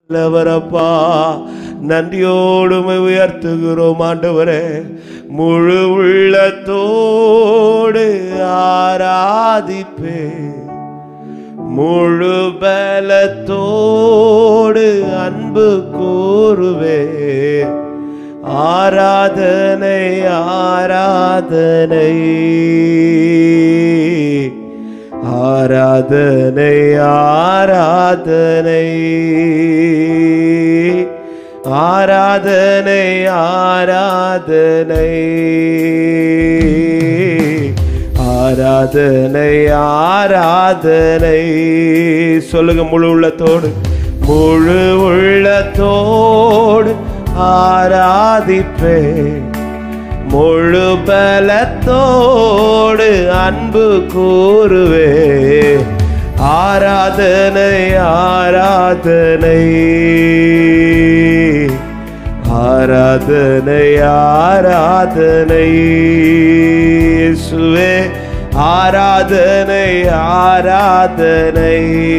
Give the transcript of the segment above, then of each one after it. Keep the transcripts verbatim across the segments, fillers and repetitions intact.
வரப்பா நன்றியோடு உயர்த்துகிறோம் ஆண்டவரே. முழு உள்ளத்தோடு ஆராதிப்பே, முழு பலத்தோடு அன்பு கூறுவே. ஆராதனை ஆராதனை ஆராதனை ஆராதனை ஆராதனை ஆராதனை ஆராதனை ஆராதனை. சொல்லுங்க, முழு உள்ளத்தோடு முழு உள்ளத்தோடு ஆராதிப்பே, முழு பலத்தோடு அன்பு கூறுவே. ஆராதனை ஆராதனை ஆராதனை ஆராதனை இயேசுவே. ஆராதனை ஆராதனை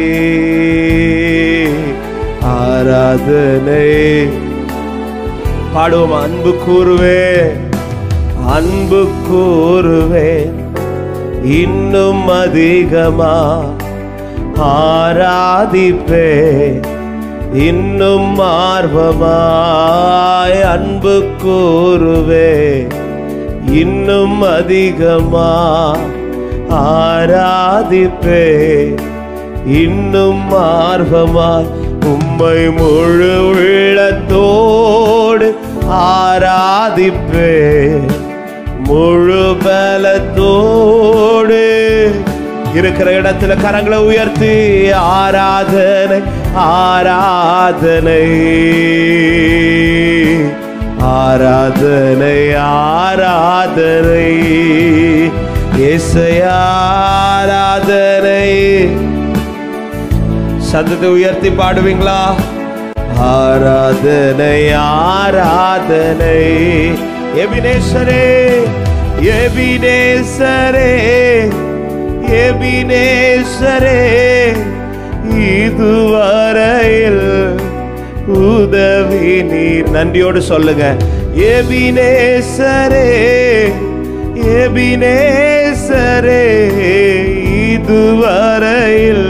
ஆராதனை. பாடுவோம். அன்பு கூறுவே, அன்பு கூறுவே, இன்னும் அதிகமா ஆராதிப்பே, இன்னும் ஆர்வமாய் அன்பு கூறுவே, இன்னும் அதிகமா ஆராதிப்பே, இன்னும் ஆர்வமாய் உம்மை முழு உள்ளத்தோடு ஆராதிப்பே, முழு பலத்தோடு. இருக்கிற இடத்துல கரங்களை உயர்த்தி ஆராதனை ஆராதனை ஆராதனை ஆராதனை இயேசுவே. ஆராதனை. சத்தத்தை உயர்த்தி பாடுவீங்களா? ஆராதனை ஆராதனை. எபினேசரே எபினேசரே எபினேசரே, இதுவரையில் உதவி நீர். நன்றியோடு சொல்லுங்க. எபினேசரே எபினேசரே, இதுவரையில்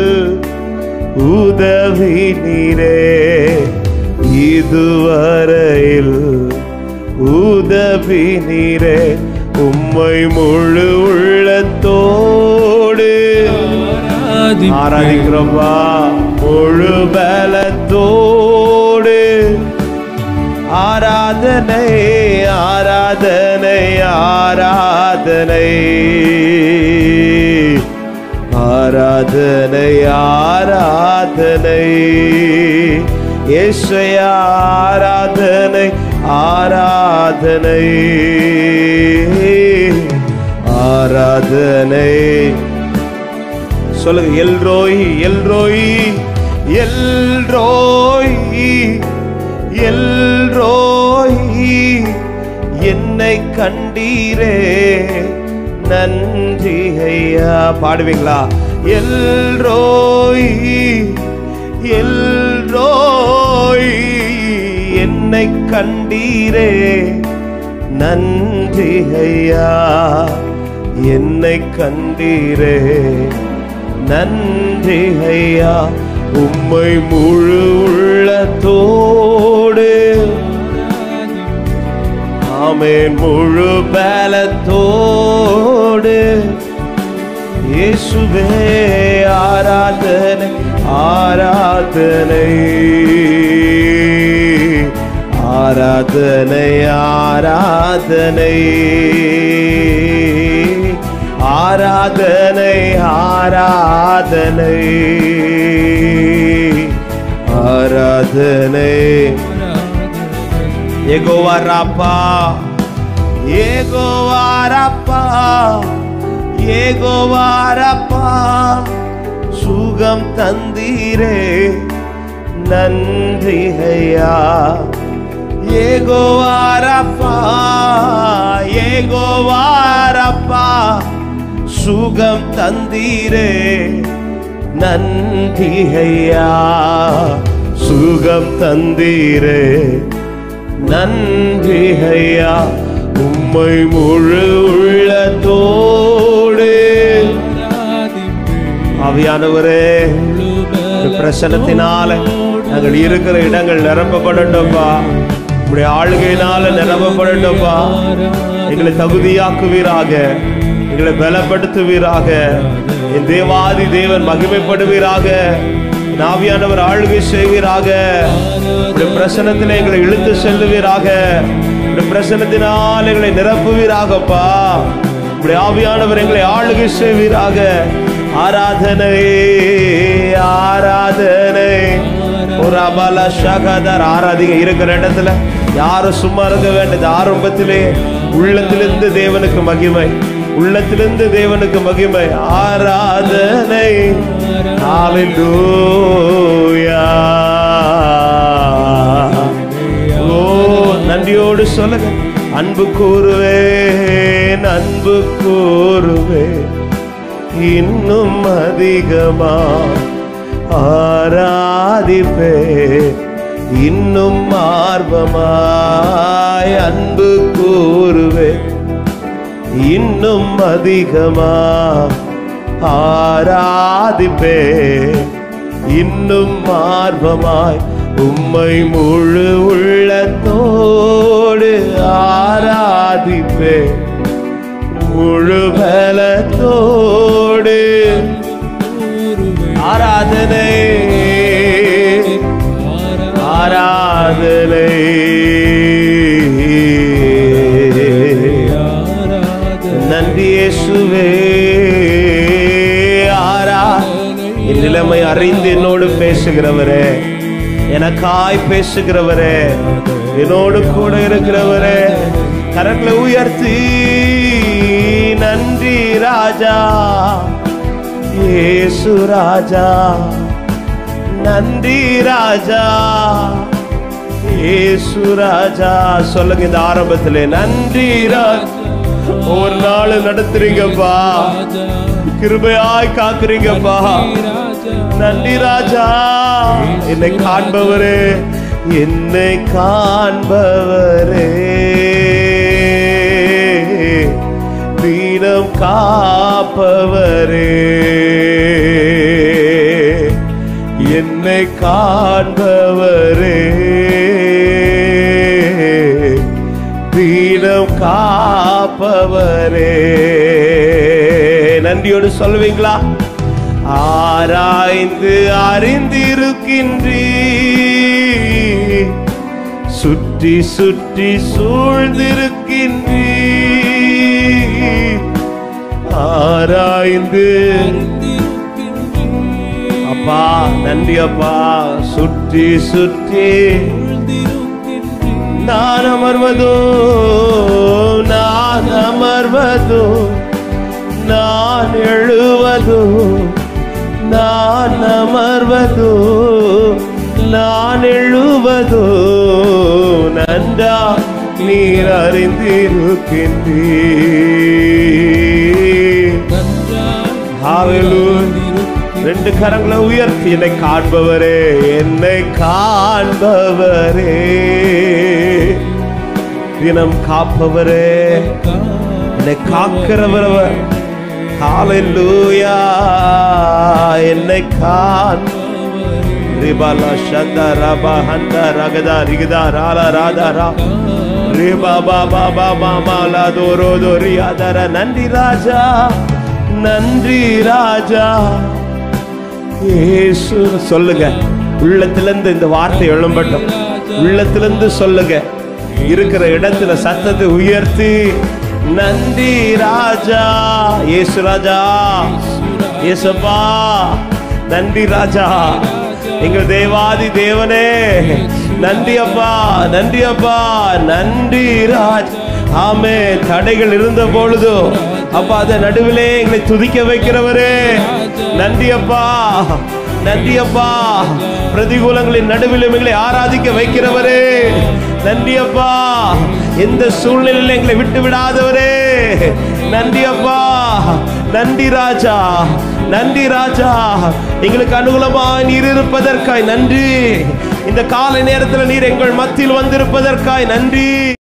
உதவி நீரே, இதுவரையில் உதவி நீரே. உம்மை முழு உள்ளத்தோடு ஆராதிக்கிறோம்பா, முழு பலத்தோடு. ஆராதனை ஆராதனை ஆராதனை ஆராதனை ஆராதனை இயேசுவே. ஆராதனை ஆராதனை ஆராதனை. சொல்லுங்க. எல்ரோய் எல்ரோய் எல்ரோய் எல்ரோய், என்னை கண்டீரே நன்றி ஐயா. பாடுவீங்களா? எல்ரோய் எல்ரோய், என்னை கண்டீரே நன்றி ஐயா, என்னை கண்டீரே நன்றி ஐயா. உம்மை முழு உள்ளத்தோடு ஆமென், முழு பலத்தோடு இயேசுவே. ஆராதனை ஆராதனை ஆராதனை ஆராதனை ஆராதனை ஆராதனை ஆராதனை. யெகோவா ராப்பா யெகோவா ராப்பா யெகோவா ராப்பா, சுகம் தந்தீரே நன்றி ஐயா. யெகோவா ராப்பா யெகோவா ராப்பா, சுகம் தந்தீரே நன்றி ஐயா, சுகம் தந்தீரே நன்றி ஐயா. உம்மை முழு உள்ளத்தோடு ஆவியானவரே பிரசன்னத்தினால நாங்கள் இருக்கிற இடங்கள் நிரப்பப்படட்டும்பா. உடைய ஆளுகையினால நிரப்பப்படட்டும்பா. எங்களை தகுதியாக்குவீராக, எங்களை பலப்படுத்துவீராக. என் தேவாதி தேவன் மகிமைப்படுவீராக. ஆவியானவர் ஆளுகை செய்வீராக. உடைய பிரசன்னத்திலே எங்களை இழுத்து செல்லுவீராக. உடைய பிரசன்னத்தினால் எங்களை நிரப்புவீராகப்பா. உடைய ஆவியானவர் எங்களை ஆளுகை செய்வீராக. ஆராதனை ஆராதனை ஒரு அபால ஷகதர் ஆராதிங்க. இருக்கிற இடத்துல யாரும் சும்மா இருக்க வேண்டியது. ஆரம்பத்திலே உள்ளத்திலிருந்து தேவனுக்கு மகிமை, உள்ளத்திலிருந்து தேவனுக்கு மகிமை. ஆராதனை ஹல்லேலூயா. ஓ நன்றியோடு சொல்லுங்க. அன்பு கூறுவேன், அன்பு கூறுவேன் இன்னும் அதிகமா ஆராதிப்பே, இன்னும் ஆர்வமாய் அன்பு கூறுவேன் இன்னும் அதிகமா ஆராதிப்பே, இன்னும் ஆர்வமாய் உம்மை முழு உள்ளத்தோடு ஆராதிப்பே, முழு பலத்தோடு ஆராதனை ஆராதனை. நன்றி இயேசுவே. ஆரா என் நிலைமை அறிந்து என்னோடு பேசுகிறவரே, எனக்காய் பேசுகிறவரே, என்னோடு கூட இருக்கிறவரே, கரங்களை உயர்த்தி நன்றி ராஜா இயேசு ராஜா, நன்றி ராஜா இயேசு ராஜா. சொல்லுங்க இந்த ஆரம்பத்திலே நன்றி ராஜா. ஒவ்வொரு நாளும் நடத்துறீங்கப்பா, கிருபையாய் காக்குறீங்கப்பா. நன்றி ராஜா. என்னை காண்பவரே, என்னை காண்பவரே, தீனம் காப்பவரே, என்னை காண்பவரே, தீனம் காப்பவரே. நன்றியோடு சொல்லுவீங்களா? ஆராய்ந்து அறிந்திருக்கின்றீ, சுற்றி சுற்றி சூழ்ந்திருக்கின்றீ, ஆராய்ந்து அப்பா. நன்றி அப்பா. சுற்றி சுற்றி நான் அமர்வதோ, நான் அமர்வதோ, நான் எழுவதோ, நான் அமர்வதோ, நான் எழுவதோ நன்றா நீர் அறிந்திருக்கின்றீர். ஹல்லேலூயா. ரெண்டு கரங்களை உயர்த்தி என்னை காண்பவரே, என்னை காண்பவரே, தினம் காப்பவரே, என்னை காக்கிறவர். ஹல்லேலூயா. என்னை காண் ரிபாலா ஷந்தா ரபா ஹந்தா ரகதா ரிகதா ராலா ராதா ரா ரிபா பாபா பாபா மாலா தோரோ தோரியாதர. நன்றி ராஜா, நன்றி ராஜா இயேசு. சொல்லுங்க உள்ளத்திலிருந்து இந்த வார்த்தை எழும்பட்டும். உள்ளத்திலிருந்து சொல்லுங்க. இருக்கிற இடத்துல சத்தத்தை உயர்த்தி நன்றி ராஜா இயேசு ராஜா, இயேசுப்பா. நன்றி ராஜா, எங்கள் தேவாதி தேவனே. நன்றி அப்பா, நன்றி அப்பா, நன்றி ராஜ். ஆமே. தடைகள் இருந்த பொழுதோ அப்பா அத நடுவிலே எங்களை துதிக்க வைக்கிறவரே, நன்றி அப்பா, நன்றி அப்பா. பிரதிகூலங்களின் நடுவில் எங்களை ஆராதிக்க வைக்கிறவரே, நன்றி அப்பா. எந்த சூழ்நிலையில் எங்களை விட்டு விடாதவரே, நன்றி அப்பா. நன்றி ராஜா, நன்றி ராஜா. எங்களுக்கு அனுகூலமாய் நீர் இருப்பதற்காய் நன்றி. இந்த காலை நேரத்தில் நீர் எங்கள் மத்தியில் வந்திருப்பதற்காய் நன்றி.